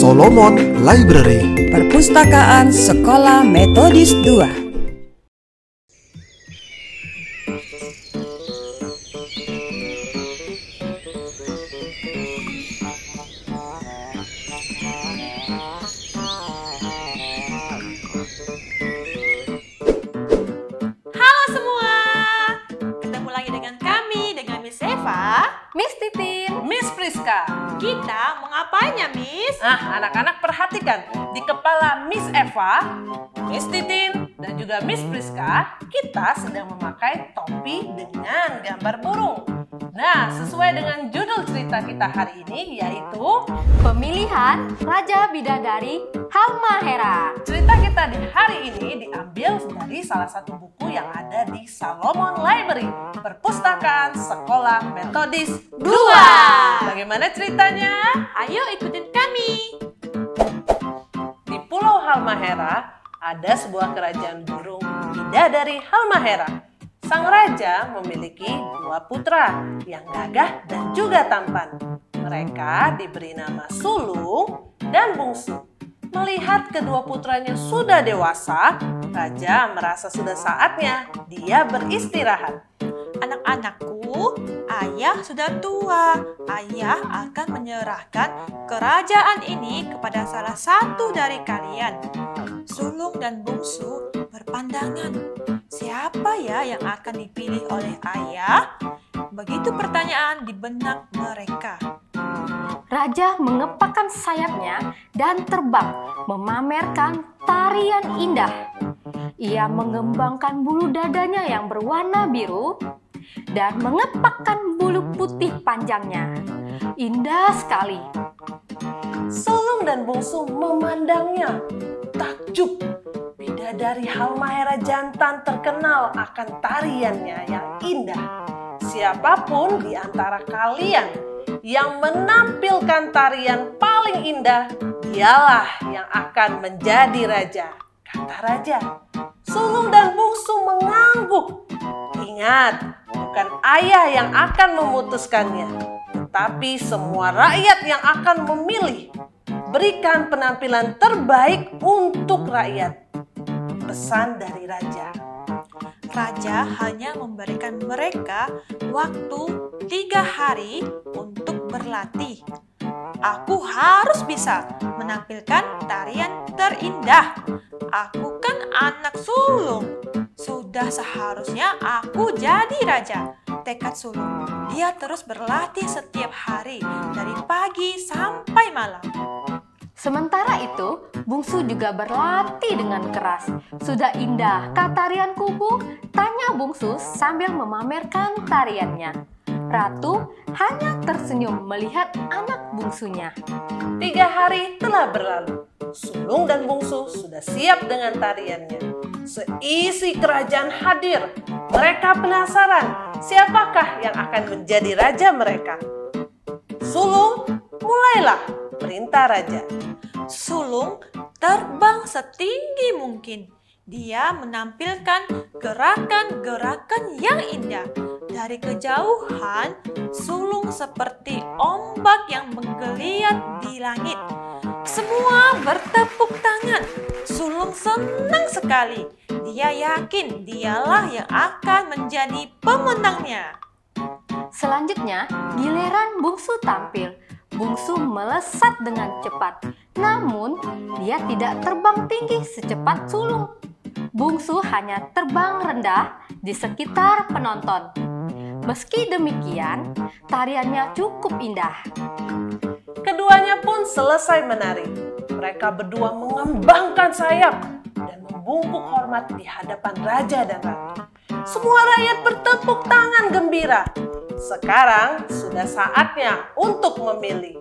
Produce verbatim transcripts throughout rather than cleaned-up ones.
Solomon Library, Perpustakaan Sekolah Metodis dua. Halo semua, ketemu lagi dengan kami, dengan Miss Eva, Miss Titin, Miss Priska. Kita mau ngapain ya, Miss? Nah, anak-anak perhatikan, di kepala Miss Eva, Miss Titin, dan juga Miss Priska, kita sedang memakai topi dengan gambar burung. Nah, sesuai dengan judul cerita kita hari ini, yaitu pemilihan Raja Bidadari Halmahera. cerita kita di hari ini diambil dari salah satu buku yang ada di Solomon Library, Perpustakaan Sekolah Metodis dua. Bagaimana ceritanya? Ayo ikutin kami. Di Pulau Halmahera ada sebuah kerajaan burung bidadari Halmahera. Sang raja memiliki dua putra yang gagah dan juga tampan. Mereka diberi nama Sulung dan Bungsu. Melihat kedua putranya sudah dewasa, raja merasa sudah saatnya dia beristirahat. Anak-anakku, ayah sudah tua. Ayah akan menyerahkan kerajaan ini kepada salah satu dari kalian. Sulung dan Bungsu berpandangan, siapa ya yang akan dipilih oleh ayah? Begitu pertanyaan di benak mereka. Raja mengepakkan sayapnya dan terbang, memamerkan tarian indah. Ia mengembangkan bulu dadanya yang berwarna biru dan mengepakkan bulu putih panjangnya. Indah sekali. Sulung dan Bungsu memandangnya. Takjub, bidadari Halmahera jantan terkenal akan tariannya yang indah. Siapapun di antara kalian yang menampilkan tarian paling indah, dialah yang akan menjadi raja, kata raja. Sulung dan Bungsu mengangguk. Ingat, bukan ayah yang akan memutuskannya, tetapi semua rakyat yang akan memilih. Berikan penampilan terbaik untuk rakyat. Pesan dari raja. Raja hanya memberikan mereka waktu tiga hari untuk berlatih. Aku harus bisa menampilkan tarian terindah. Aku kan anak sulung. Sudah seharusnya aku jadi raja. Tekad sulung. Dia terus berlatih setiap hari dari pagi sampai malam. Sementara itu, Bungsu juga berlatih dengan keras. Sudah indah kah tarian kubu? Tanya Bungsu sambil memamerkan tariannya. Ratu hanya tersenyum melihat anak bungsunya. Tiga hari telah berlalu. Sulung dan Bungsu sudah siap dengan tariannya. Seisi kerajaan hadir. Mereka penasaran siapakah yang akan menjadi raja mereka. Sulung, mulailah, perintah raja. Sulung terbang setinggi mungkin. Dia menampilkan gerakan-gerakan yang indah. Dari kejauhan, sulung seperti ombak yang menggeliat di langit. Semua bertepuk tangan. Sulung senang sekali. Dia yakin dialah yang akan menjadi pemenangnya. Selanjutnya, giliran Bungsu tampil. Bungsu melesat dengan cepat, namun dia tidak terbang tinggi secepat sulung. Bungsu hanya terbang rendah di sekitar penonton. Meski demikian, tariannya cukup indah. Keduanya pun selesai menari. Mereka berdua mengembangkan sayap dan membungkuk hormat di hadapan raja dan ratu. Semua rakyat bertepuk tangan gembira. Sekarang sudah saatnya untuk memilih.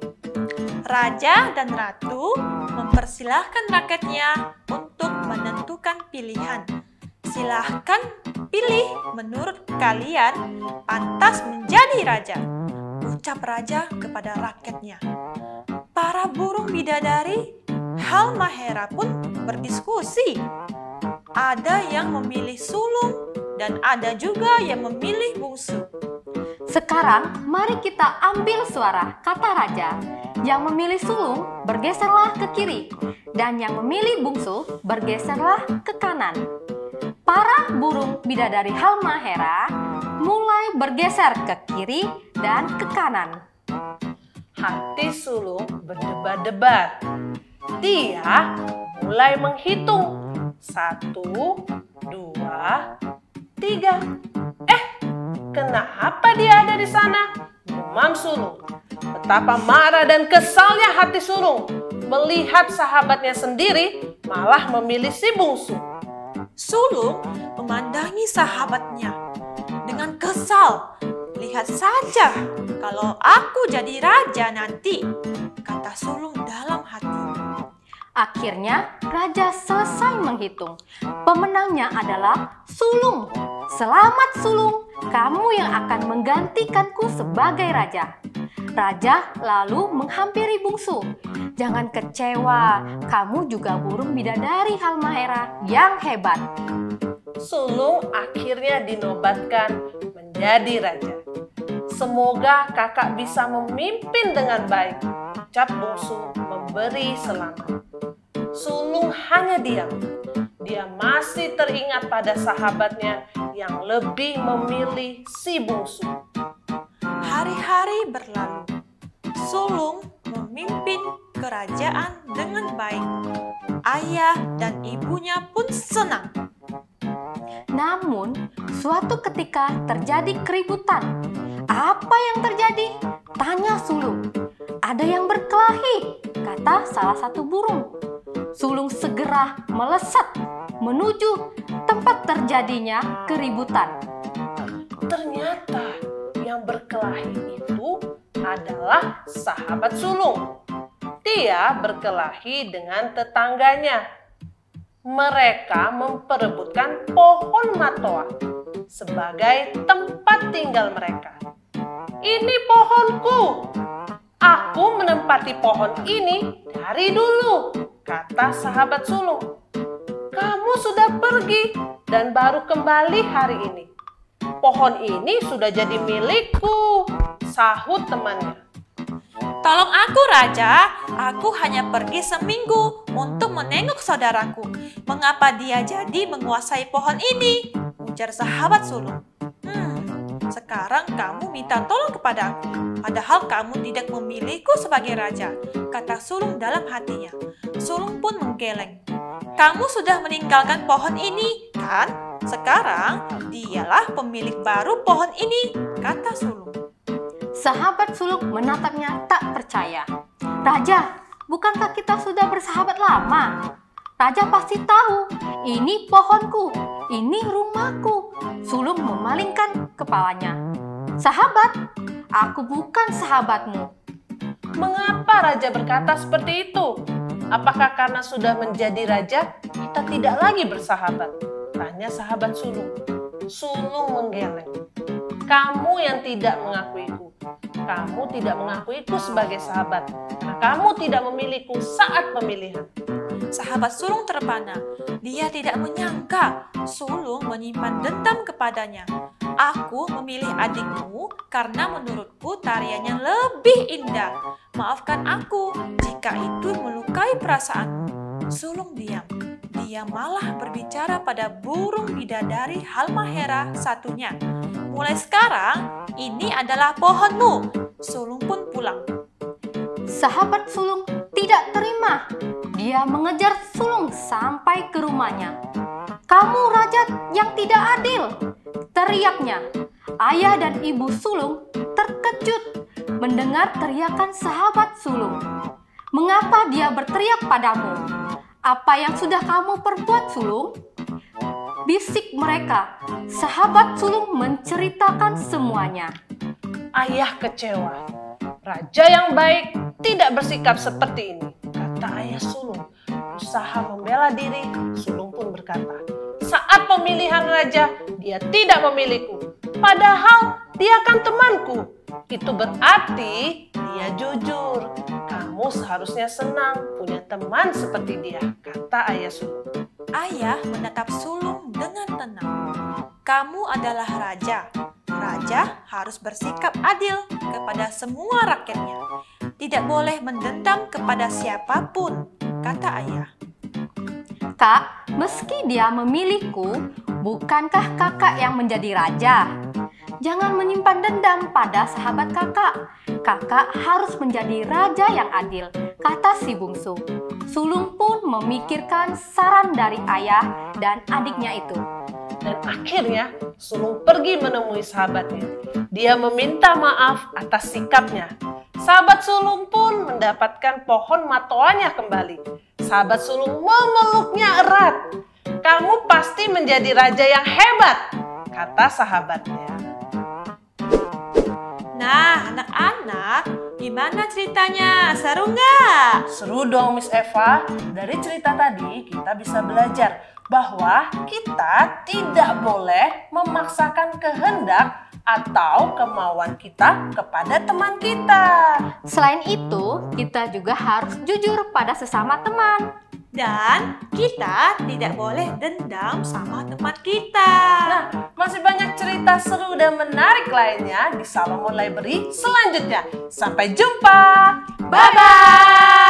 Raja dan ratu mempersilahkan rakyatnya untuk menentukan pilihan. Silahkan pilih menurut kalian pantas menjadi raja, ucap raja kepada rakyatnya. Para burung bidadari Halmahera pun berdiskusi. Ada yang memilih sulung dan ada juga yang memilih bungsu. Sekarang mari kita ambil suara kata raja. Yang memilih sulung bergeserlah ke kiri, dan yang memilih bungsu bergeserlah ke kanan. Para burung bidadari Halmahera mulai bergeser ke kiri dan ke kanan. Hati sulung berdebar-debar. Dia mulai menghitung. Satu, dua, tiga. Eh, kenapa dia ada di sana? Gumam sulung. Betapa marah dan kesalnya hati sulung melihat sahabatnya sendiri malah memilih si bungsu. Sulung memandangi sahabatnya dengan kesal. Lihat saja, kalau aku jadi raja nanti, kata sulung dalam hati. Akhirnya raja selesai menghitung. Pemenangnya adalah sulung. Selamat sulung, kamu yang akan menggantikanku sebagai raja. Raja lalu menghampiri bungsu. Jangan kecewa, kamu juga burung bidadari Halmahera yang hebat. Sulung akhirnya dinobatkan menjadi raja. Semoga kakak bisa memimpin dengan baik, ucap bungsu memberi selamat. Sulung hanya diam. Dia masih teringat pada sahabatnya yang lebih memilih si bungsu. Hari-hari berlalu. Sulung memimpin kerajaan dengan baik. Ayah dan ibunya pun senang. Namun, suatu ketika terjadi keributan. Apa yang terjadi? Tanya sulung. Ada yang berkelahi, kata salah satu burung. Sulung segera melesat menuju tempat terjadinya keributan. Ternyata yang berkelahi itu adalah sahabat sulung. Dia berkelahi dengan tetangganya. Mereka memperebutkan pohon matoa sebagai tempat tinggal mereka. Ini pohonku. Aku menempati pohon ini dari dulu, kata sahabat sulung. Kamu sudah pergi dan baru kembali hari ini. Pohon ini sudah jadi milikku, sahut temannya. Tolong aku, Raja. Aku hanya pergi seminggu untuk menengok saudaraku. Mengapa dia jadi menguasai pohon ini? Ujar sahabat sulung. Hmm, sekarang kamu minta tolong kepada aku. Padahal kamu tidak memilihku sebagai raja, kata sulung dalam hatinya. Sulung pun menggeleng. Kamu sudah meninggalkan pohon ini, kan? Sekarang dialah pemilik baru pohon ini, kata sulung. Sahabat sulung menatapnya tak percaya. Raja, bukankah kita sudah bersahabat lama? Raja pasti tahu, ini pohonku, ini rumahku. Sulung memalingkan kepalanya. Sahabat, aku bukan sahabatmu. Mengapa raja berkata seperti itu? Apakah karena sudah menjadi raja, kita tidak lagi bersahabat? Tanya sahabat sulung. Sulung menggeleng. Kamu yang tidak mengakuiku. Kamu tidak mengakuiku sebagai sahabat. Karena kamu tidak memilihku saat pemilihan. Sahabat sulung terpana. Dia tidak menyangka sulung menyimpan dendam kepadanya. Aku memilih adikmu karena menurutku tariannya lebih indah. Maafkan aku jika itu melukai perasaanmu. Sulung diam. Dia malah berbicara pada burung bidadari Halmahera satunya. Mulai sekarang, ini adalah pohonmu. Sulung pun pulang. Sahabat sulung tidak terima. Dia mengejar sulung sampai ke rumahnya. Kamu raja yang tidak adil, teriaknya. Ayah dan ibu sulung terkejut mendengar teriakan sahabat sulung. Mengapa dia berteriak padamu? Apa yang sudah kamu perbuat, sulung? Bisik mereka. Sahabat sulung menceritakan semuanya. Ayah kecewa. Raja yang baik tidak bersikap seperti ini, kata ayah sulung. Berusaha membela diri, sulung pun berkata, saat pemilihan raja, dia tidak memilihku. Padahal dia kan temanku. Itu berarti dia jujur. Kamu seharusnya senang punya teman seperti dia, kata ayah sulung. Ayah menatap sulung dengan tenang. Kamu adalah raja. Raja harus bersikap adil kepada semua rakyatnya. Tidak boleh mendendam kepada siapapun, kata ayah. Kak, meski dia memilihku, bukankah kakak yang menjadi raja? Jangan menyimpan dendam pada sahabat kakak. Kakak harus menjadi raja yang adil, kata si bungsu. Sulung pun memikirkan saran dari ayah dan adiknya itu. Dan akhirnya sulung pergi menemui sahabatnya. Dia meminta maaf atas sikapnya. Sahabat sulung pun mendapatkan pohon matoanya kembali. Sahabat sulung memeluknya erat. Kamu pasti menjadi raja yang hebat, kata sahabatnya. Nah, anak-anak, gimana ceritanya? Seru nggak? Seru dong, Miss Eva. Dari cerita tadi kita bisa belajar bahwa kita tidak boleh memaksakan kehendak atau kemauan kita kepada teman kita. Selain itu, kita juga harus jujur pada sesama teman. Dan kita tidak boleh dendam sama teman kita. Nah, masih banyak cerita seru dan menarik lainnya di Salomon Library selanjutnya. Sampai jumpa. Bye-bye!